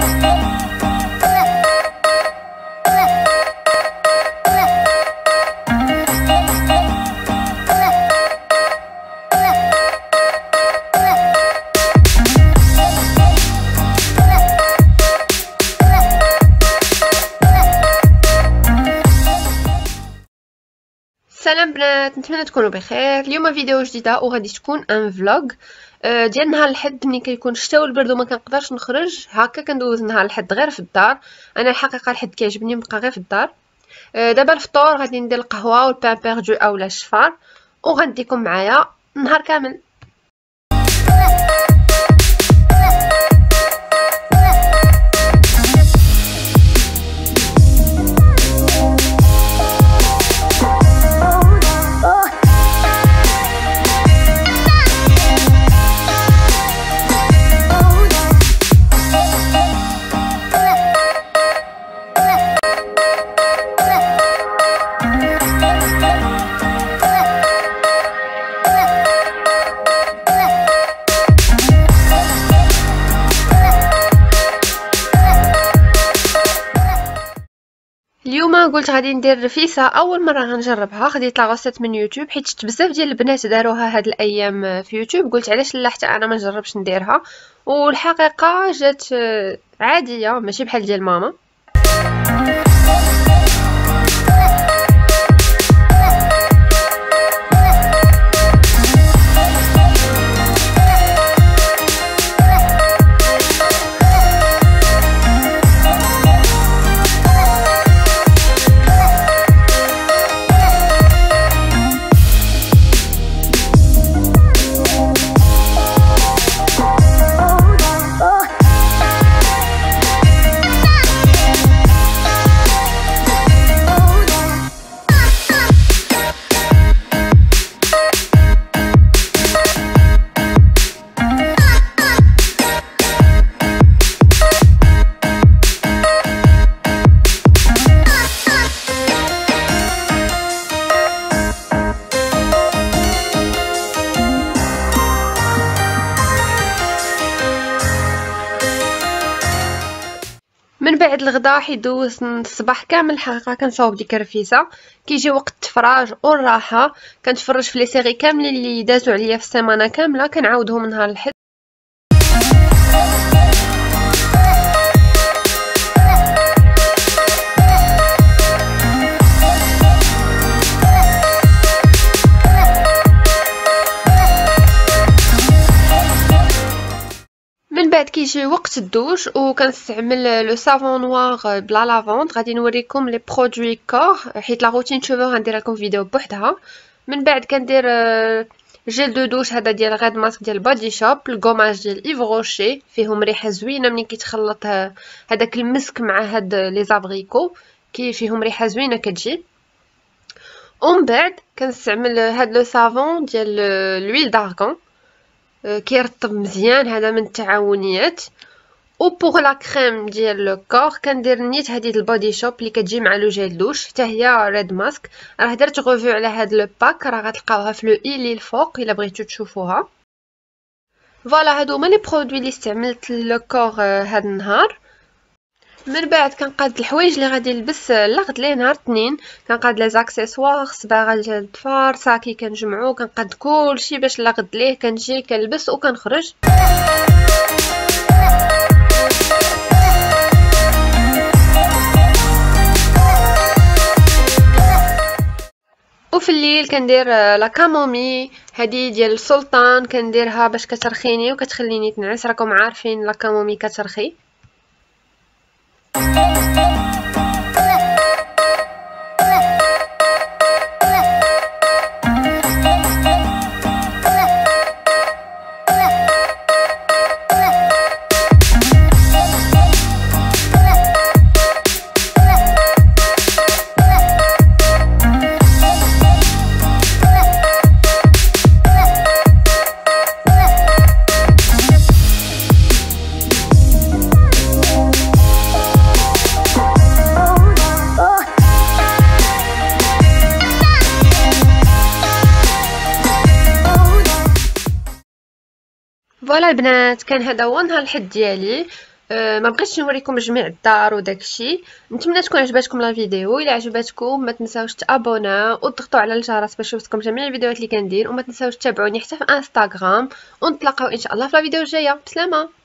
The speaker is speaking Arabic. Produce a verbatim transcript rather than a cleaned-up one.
سلام بنات، نتمنى تكونوا بخير. اليوم فيديو جديده وغادي تكون ان فلوغ ديال نهار الحد ملي كيكون الشتا والبرد وما كنقدرش نخرج. هكا كندوز نهار الحد غير في الدار. انا الحقيقه الحد كيعجبني نبقى غير في الدار. دابا الفطور غادي ندير القهوه والبان بيردو اولا الشفار وغنديكم معايا نهار كامل. اليوم قلت غادي ندير رفيسه اول مره غنجربها. خديت لاغوسيت من يوتيوب حيت شفت بزاف ديال البنات داروها هاد الايام في يوتيوب، قلت علاش لا حتى انا ما نجربش نديرها. والحقيقه جات عاديه ماشي بحال ديال ماما. من بعد الغداء حيدوز الصباح كامل الحقيقه كنصاوب ديك الرفيسه. كيجي وقت التفراج والراحه كنتفرج في لي سيري كاملين اللي دازوا عليا في السيمانه كامله كنعاودهم نهار الحد. من بعد كيجي وقت الدوش وكنستعمل لو سافون نوار بلا لافوند. غادي نوريكم لي برودوي كور حيت لا روتين شوفو غندير لكم فيديو بوحدها. من بعد كندير جيل دو دوش هذا ديال غاد ماسك ديال بادي شوب، الكوماج ديال ايف روشي فيهم ريحه زوينه ملي كيتخلط هذاك المسك مع هاد لي زابغيكو كي فيهم ريحه زوينه كتجي. ومن بعد كنستعمل هاد لو سافون ديال لويل دارغون كيرطب مزيان، هذا من التعاونيات. و بوغ لا كريم ديال لو كور كندير نيت هذه البادي شوب اللي كتجي مع لو جيل دوش حتى هي ريد ماسك. راه درت ريفيو على هاد لو باك، راه غتلقاوها في لو اي لي الفوق الا بغيتو تشوفوها. فوالا هادو هما لي برودوي اللي استعملت لو كور هاد النهار. من بعد كنقاد الحوايج اللي غادي نلبس لغد ليه نهار اثنين. كنقاد لي زاكسيسوار، صباغه ديال الظفار، ساكي كنجمعو، كنقاد كلشي باش لغد ليه كنجي كنلبس وكنخرج. وفي الليل كندير لا كامومي هذه ديال السلطان، كنديرها باش كترخيني وكتخليني تنعس. راكم عارفين لا كامومي كترخي. فوالا البنات، كان هذا هو نهار الحد ديالي. أه ما بغيتش نوريكم جميع الدار وداكشي. نتمنى تكون عجبتكم لا فيديو. الا عجبتكم ما تنساوش تابونا وتضغطوا على الجرس باش يوصلكم جميع الفيديوهات اللي كندير، وما تنساوش تتابعوني حتى في انستغرام، ونتلاقاو ان شاء الله في لا فيديو الجايه. بسلامه.